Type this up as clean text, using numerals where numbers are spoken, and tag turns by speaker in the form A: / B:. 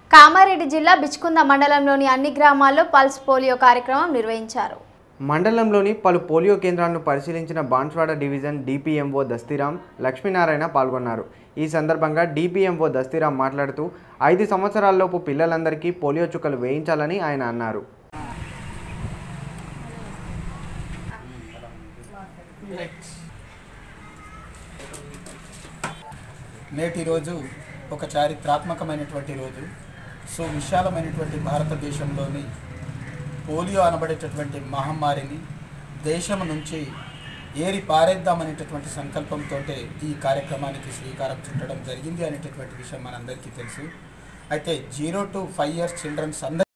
A: కామారెడ్డి జిల్లా బిచ్కుంద మండలంలోని అన్ని గ్రామాల్లో పల్స్ పోలియో కార్యక్రమం నిర్వహించారు.
B: మండలంలోని పలు పోలియో కేంద్రాలను పరిశీలించిన బాన్స్వాడ డివిజన్ డిపిఎంఓ దస్తీరాం లక్ష్మీనారాయణ పాల్గొన్నారు. ఈ సందర్భంగా డిపిఎంఓ దస్తీరాం మాట్లాడుతూ 5 సంవత్సరాలలోపు పిల్లలందరికీ పోలియో చుక్కలు వేయించాలని ఆయన అన్నారు.
C: నేటి రోజు ఒక చారిత్రాత్మకమైనటువంటి రోజు. సో విశాలమైనటువంటి భారతదేశంలోని పోలియో అనబడేటటువంటి మహమ్మారిని దేశం నుంచి ఏరి పారేద్దామనేటటువంటి సంకల్పంతో ఈ కార్యక్రమానికి శ్రీకారం చుట్టడం జరిగింది అనేటటువంటి విషయం మనందరికీ తెలుసు. అయితే 0 to 5 years చిల్డ్రన్స్